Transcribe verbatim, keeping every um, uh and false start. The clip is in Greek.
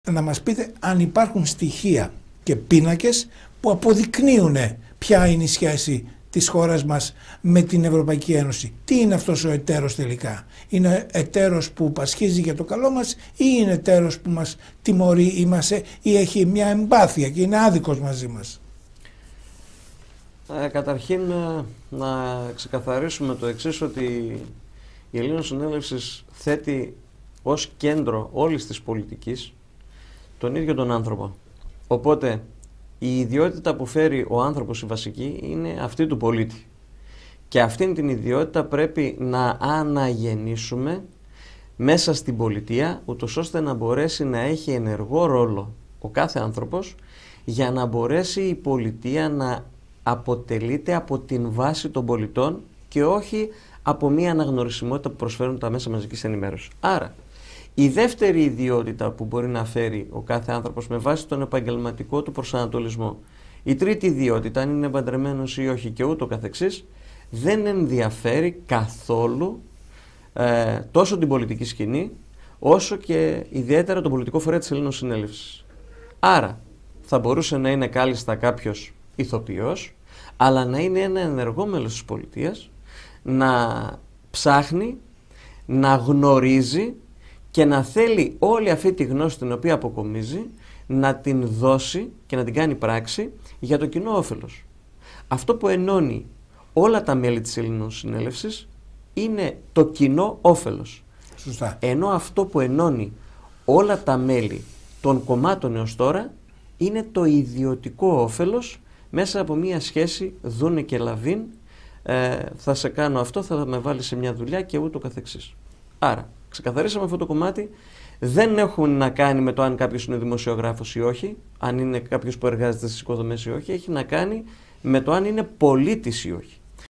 να μας πείτε αν υπάρχουν στοιχεία και πίνακες που αποδεικνύουν ποια είναι η σχέση της χώρας μας με την Ευρωπαϊκή Ένωση. Τι είναι αυτός ο εταίρος τελικά? Είναι εταίρος που πασχίζει για το καλό μας ή είναι εταίρος που μας τιμωρεί ή, μας, ή έχει μια εμπάθεια και είναι άδικος μαζί μας? Ε, καταρχήν να ξεκαθαρίσουμε το εξής, ότι η Ελλήνων Συνέλευσης θέτει ως κέντρο όλης της πολιτικής τον ίδιο τον άνθρωπο. Οπότε η ιδιότητα που φέρει ο άνθρωπος η βασική είναι αυτή του πολίτη. Και αυτήν την ιδιότητα πρέπει να αναγεννήσουμε μέσα στην πολιτεία, ούτως ώστε να μπορέσει να έχει ενεργό ρόλο ο κάθε άνθρωπος, για να μπορέσει η πολιτεία να αποτελείται από την βάση των πολιτών και όχι από μια αναγνωρισιμότητα που προσφέρουν τα μέσα μαζικής ενημέρωσης. Άρα, η δεύτερη ιδιότητα που μπορεί να φέρει ο κάθε άνθρωπος με βάση τον επαγγελματικό του προσανατολισμό, η τρίτη ιδιότητα, αν είναι παντρεμένος ή όχι και ούτω καθεξής, δεν ενδιαφέρει καθόλου ε, τόσο την πολιτική σκηνή, όσο και ιδιαίτερα τον πολιτικό φορέα της Ελλήνων Συνέλευσης. Άρα, θα μπορούσε να είναι κάλλιστα κάποιος ηθοποιός, αλλά να είναι ένα ενεργό μέλος της πολιτείας, να ψάχνει, να γνωρίζει και να θέλει όλη αυτή τη γνώση την οποία αποκομίζει να την δώσει και να την κάνει πράξη για το κοινό όφελος. Αυτό που ενώνει όλα τα μέλη της Ελλήνων Συνέλευσης είναι το κοινό όφελος. Σωστά. Ενώ αυτό που ενώνει όλα τα μέλη των κομμάτων έως τώρα είναι το ιδιωτικό όφελος μέσα από μια σχέση δούνε και λαβίν, ε, θα σε κάνω αυτό, θα με βάλει σε μια δουλειά και ούτω καθεξής. Άρα, ξεκαθαρίσαμε αυτό το κομμάτι. Δεν έχουν να κάνει με το αν κάποιος είναι δημοσιογράφος ή όχι, αν είναι κάποιος που εργάζεται στις οικοδομές ή όχι. Έχει να κάνει με το αν είναι πολίτης ή όχι.